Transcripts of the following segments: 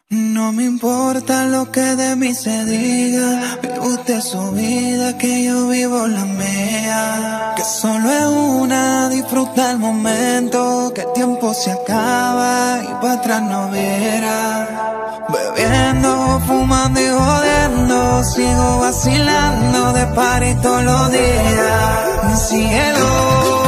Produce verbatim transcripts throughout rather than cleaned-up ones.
No me importa lo que de mí se diga, vive usted su vida, que yo vivo la mía. Que solo es una, disfruta el momento, que el tiempo se acaba y para atrás no viera. Bebiendo, fumando y jodiendo, sigo vacilando de party todos los días. Cielo.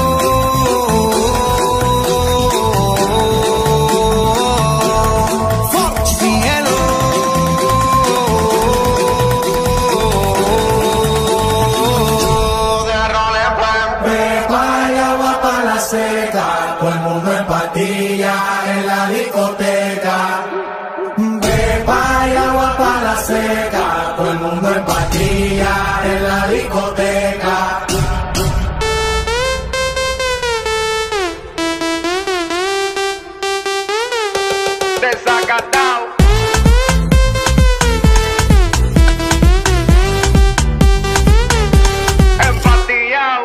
Todo el mundo en patilla en la discoteca. Pepa y agua para la seca. Todo el mundo en patilla en la discoteca. Desacatado. Empatillado.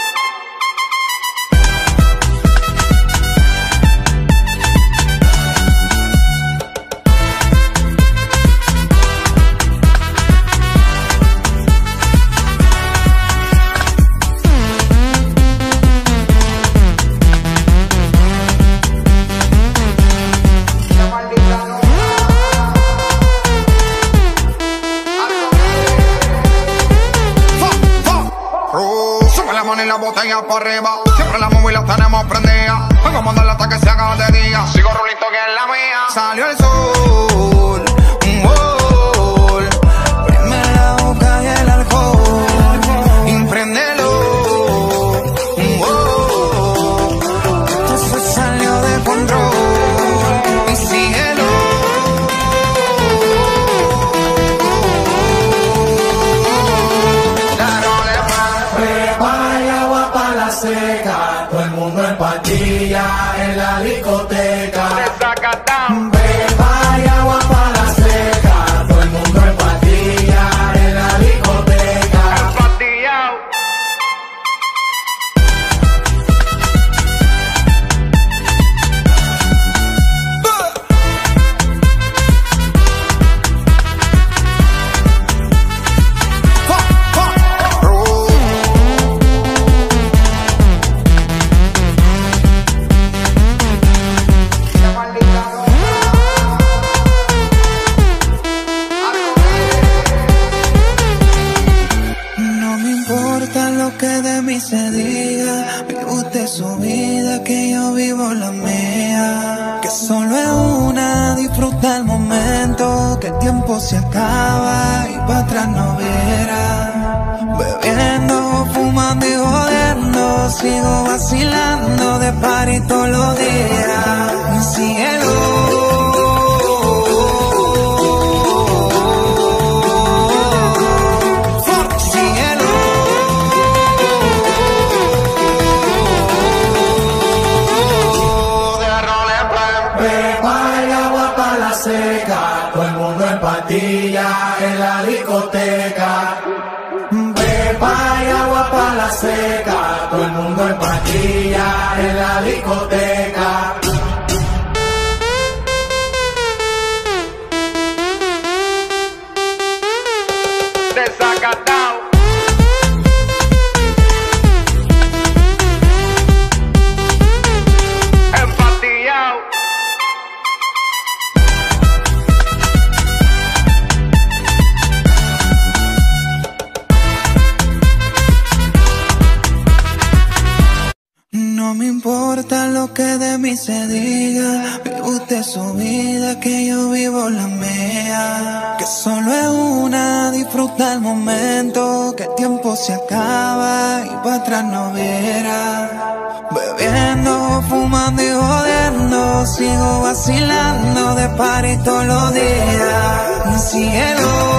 Y la botella para arriba, siempre la móvil la tenemos prendida. Vengo a mandarla hasta que se haga de día. Sigo rulito que es la mía. Salió el sol, un gol. Prende la boca y el alcohol y préndelo, un gol. Esto se salió de control y síguelo. Seca, todo el mundo en patilla en la discoteca. Desacatado. Pepa y agua para la seca, todo el mundo en patilla en la discoteca. Empatillado. Que de mí se diga, vive usted su vida, que yo vivo la mía. Que solo es una, disfruta el momento, que el tiempo se acaba y para atrás no viera. Bebiendo, fumando y jodiendo, sigo vacilando de party todos los días. Cielo. Seca, todo el mundo en patilla en la discoteca. Pepa y agua para la seca, todo el mundo en patilla en la discoteca. Desacatado. Empatillado. No me importa lo que de mí se diga, vive usted su vida, que yo vivo la mía. Que solo es una, disfruta el momento, que el tiempo se acaba y para atrás no viera. Bebiendo, fumando y jodiendo, sigo vacilando de party todos los días. Cielo.